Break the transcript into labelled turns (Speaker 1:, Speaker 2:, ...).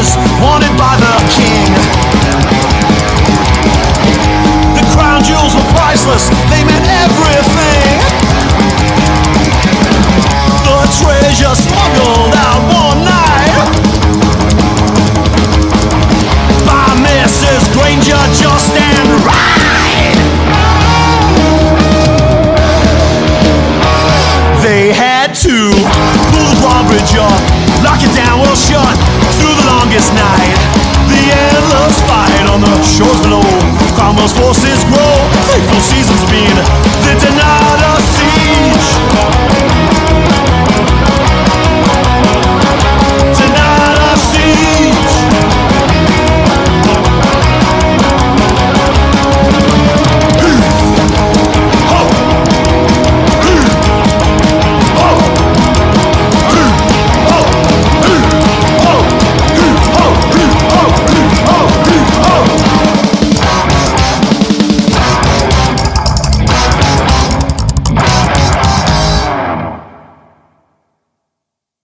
Speaker 1: treasures wanted by the king. The crown jewels were priceless, they meant everything. The treasure smuggled out one night by Mrs. Granger, just and right. They had to pull the drawbridge up, lock it down well shut through the longest night. The endless fight on the shores below, Cromwell's forces grow, faithful seasons been